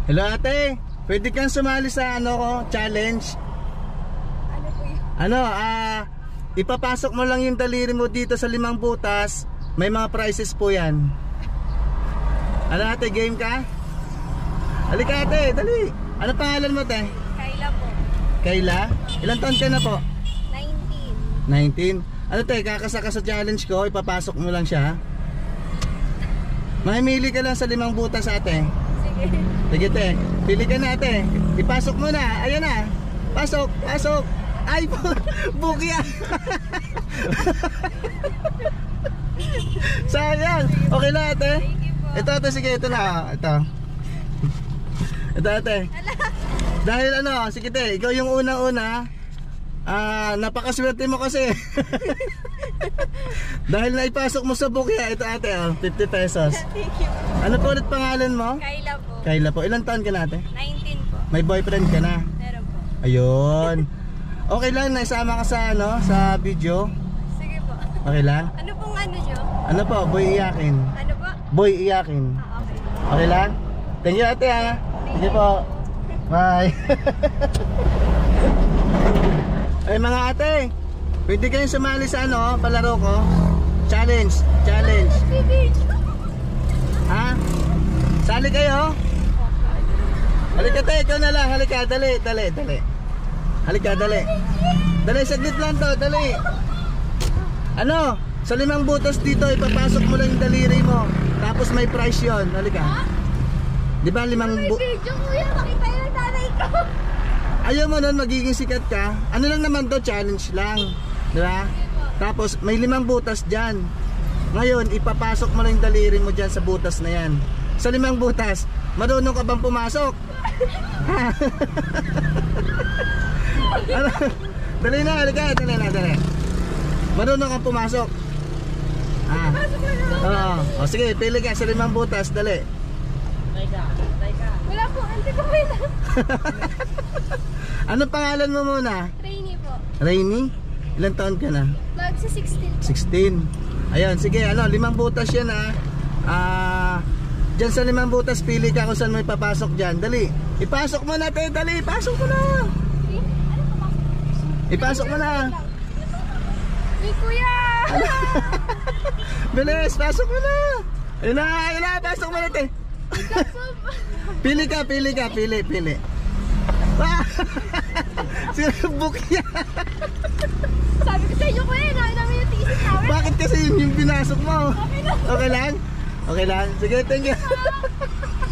Hello ate, pwede kang sumali sa challenge? Ano po yun? Ipapasok mo lang yung daliri mo dito sa 5 butas. May mga prizes po yan. Ano ate, game ka? Halika ate, dali. Ano pangalan mo te? Kayla po. Kayla? Ilang taon ka na po? 19. 19. Ano te, kakasaka sa challenge ko, ipapasok mo lang siya. Mamimili ka lang sa 5 butas ate. Sige. Sige te, pili ka na ate. Ipasok mo na, ayan na. Pasok, pasok. Ay, bukya. Sayang. Okay na ate. Thank you po. Ito ate, sige, ito na. Ito ate. Dahil sige te, ikaw yung unang-una. Napakaswerte mo kasi. Dahil naipasok mo sa bukya, ito ate, 50 pesos. Thank you po. Ano po ulit pangalan mo? Kayla po. Kayla po. Ilang taon ka na ate? 19 po. May boyfriend ka na? Meron po. Ayun. Okay lang na isama ka sa video? Sige po. Okay lang? Ano pong nyo? Ano po? Boy iyakin. Ano po? Boy iyakin. Okay. Okay lang? Thank you ate ha. Sige po. Bye. Ay mga ate, pwede kayong sumali sa palaro ko? Challenge. Ha? Sali kayo? Halika te, ikaw na lang. Halika, dali. Halika, dali. Dali, saglit lang to, dali. Sa 5 butas dito, ipapasok mo lang yung daliri mo. Tapos may price yon. Halika. Di ba 5 Video kuya, makita yung nanay ko. Ayaw mo nun, magiging sikat ka. Ano lang naman to, challenge lang. Di ba? Tapos may 5 butas dyan. Ngayon, ipapasok mo lang yung daliri mo dyan sa butas na yan. Sa 5 butas, marunong ka bang pumasok? Dali na, halika, dali. Marunong kang pumasok? Oo. Sige, pili ka sa 5 butas, dali. Wala po, hindi ko may lang. Ano pangalan mo muna? Rainy po. Rainy? Ilang taon ka na? Magsa 16 po. 16. Ayun, sige, 5 butas yan dyan sa 5 butas, pili ka kung saan mo ipapasok dyan. Dali, ipasok mo na te, dali, ipasok mo na. Ipasok mo na. Uy kuya! Bilis, pasok mo na. Ayun na, pasok mo na te. Pili ka. Sinabok niya. Sabi ko sa inyo kuya, namin yung thesis namin. Bakit kasi yun yung pinasok mo? Okay lang? Okay lang? Sige, thank you.